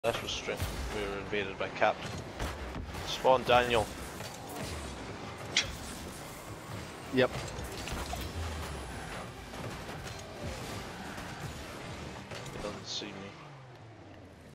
This was strange. We were invaded by Captain. Spawn Daniel. Yep. He doesn't see me.